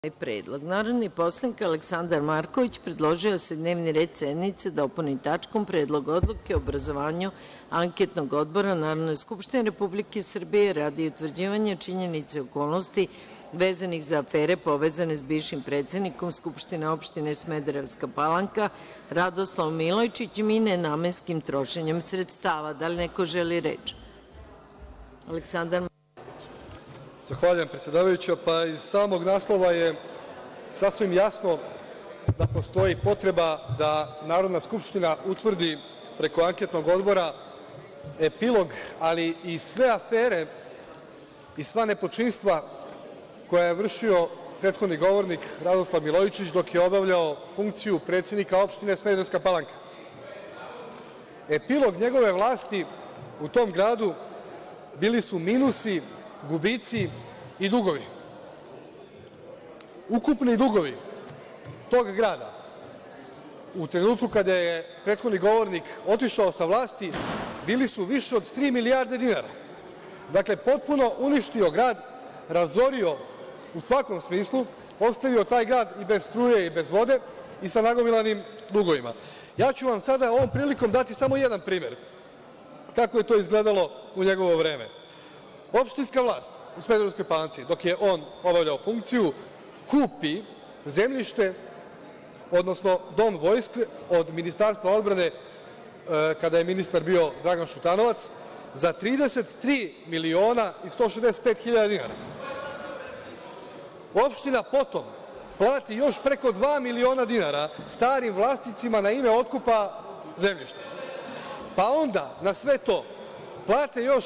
predlog. Narodni poslanik Aleksandar Marković predložio da se dnevni red sednice dopuni tačkom Predlog odluke o obrazovanju anketnog odbora Narodne skupštine Republike Srbije radi utvrđivanja činjenica i okolnosti vezanih za afere povezane s bivšim predsednikom Skupštine opštine Smederevska Palanka Radoslavom Milojičićem i nenamenskim trošenjem sredstava. Da li neko želi reč? Aleksandar Marković. Zahvaljujem, predsedavajuća. Iz samog naslova je sasvim jasno da postoji potreba da Narodna skupština utvrdi preko anketnog odbora epilog, ali i sve afere i sva nepočinstva koja je vršio prethodni govornik Radoslav Milojičić dok je obavljao funkciju predsednika opštine Smederevska Palanka. Epilog njegove vlasti u tom gradu bili su minusi, gubici i dugovi. Ukupni dugovi tog grada u trenutku kada je prethodni govornik otišao sa vlasti bili su više od 3 milijarde dinara. Dakle, potpuno uništio grad, razorio u svakom smislu, ostavio taj grad i bez struje i bez vode i sa nagomilanim dugovima. Ja ću vam sada ovom prilikom dati samo jedan primer kako je to izgledalo u njegovo vreme. Opštinska vlast u Smederevskoj Palanci, dok je on obavljao funkciju, kupi zemljište, odnosno Dom vojske od Ministarstva odbrane, kada je ministar bio Dragan Šutanovac, za 33.165.000 dinara. Opština potom plati još preko 2 miliona dinara starim vlasnicima na ime otkupa zemljišta. Pa onda na sve to plate još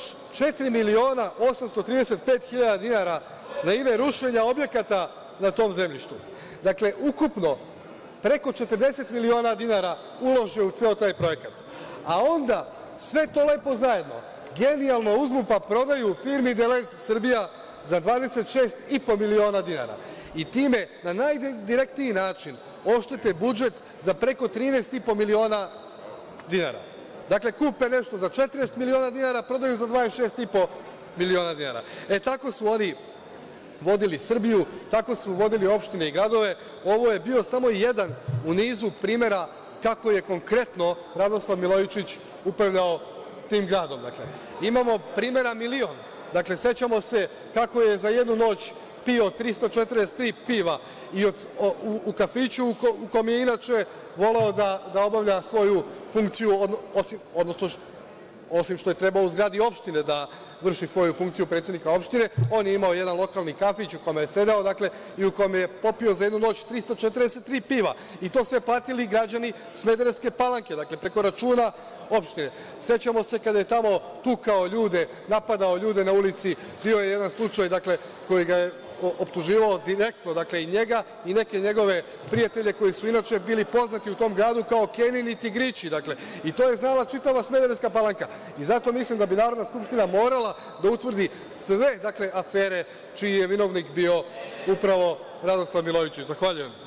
4.835.000 dinara na ime rušenja objekata na tom zemljištu. Dakle, ukupno preko 40 miliona dinara ulože u ceo taj projekat. A onda sve to lepo zajedno genijalno uzmu pa prodaju firmi „Delez Srbija“ za 26,5 miliona dinara i time na najdirektniji način oštete budžet za preko 13,5 miliona dinara. Dakle, kupe nešto za 40 miliona dinara, prodaju za 26,5 miliona dinara. Tako su oni vodili Srbiju, tako su vodili opštine i gradove. Ovo je bio samo jedan u nizu primera kako je konkretno Radoslav Milojičić upravljao tim gradom. Imamo primera milion. Sećamo se kako je za jednu noć pio 343 piva i u kafiću u kom je inače voleo da obavlja svoju funkciju, osim što je trebao u zgradi opštine da vrši svoju funkciju predsednika opštine, on je imao jedan lokalni kafić u kome je sedeo i u kome je popio za jednu noć 343 piva i to sve platili građani Smederevske Palanke, preko računa opštine. Sećamo se kada je tamo tukao ljude, napadao ljude na ulici, bio je jedan slučaj koji ga je optuživao direktno, i njega i neke njegove prijatelje koji su inače bili poznati u tom gradu kao Kenini tigrići, i to je znala čitava Smederevska Palanka. Zato mislim da bi Narodna skupština morala da utvrdi sve afere čiji je vinovnik bio upravo Radoslav Milojičić. Zahvaljujem.